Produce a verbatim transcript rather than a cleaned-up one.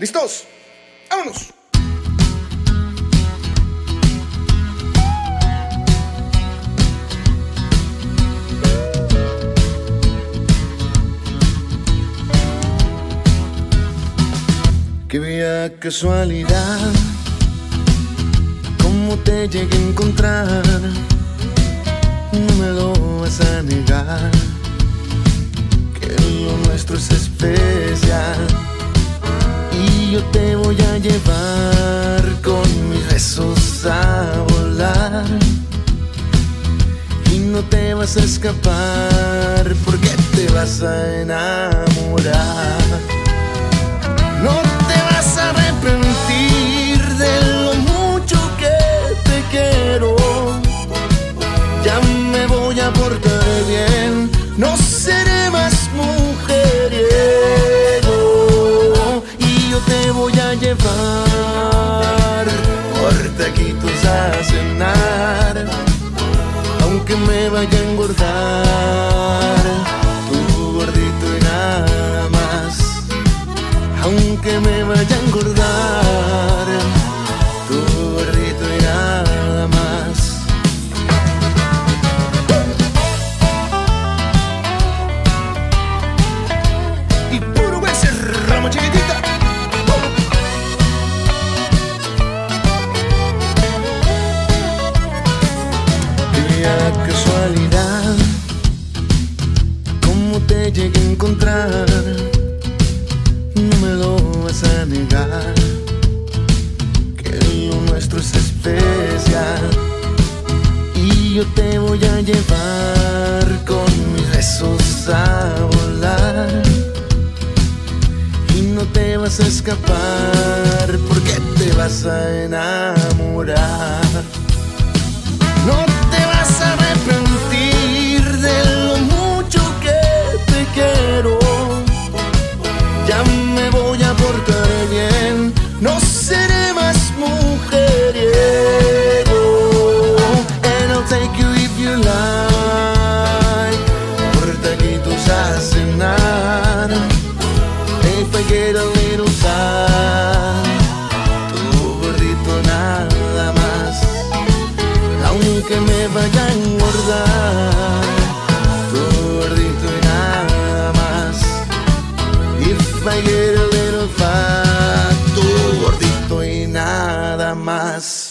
¿Listos? ¡Vámonos! Qué bella casualidad, cómo te llegué a encontrar, no me lo vas a negar, que lo nuestro es especial. Y yo te voy a llevar con mis besos a volar, y no te vas a escapar porque te vas a enamorar. No te vas a arrepentir de lo mucho que te quiero. Ya me voy a portar bien, no seré más mujeriego. Y yo te voy a llevar por taquitos a cenar, aunque me vaya a engordar tu gordito y nada más. Aunque me vaya a engordar tu gordito y nada más. Y puro ese ramo chiquitita. Qué casualidad, cómo te llegué a encontrar, no me lo vas a negar, que lo nuestro es especial. Y yo te voy a llevar con mis besos a volar, y no te vas a escapar porque te vas a enamorar. No te vas a arrepentir de lo mucho que te quiero. Ya me voy a portar bien, no seré más mujeriego. And I'll take you if you like, por taquitos a cenar. If I get a little sad, tu gordito nada más. Aunque me vaya a engordar, tu gordito y nada más. If I get a little fat, tu gordito y nada más.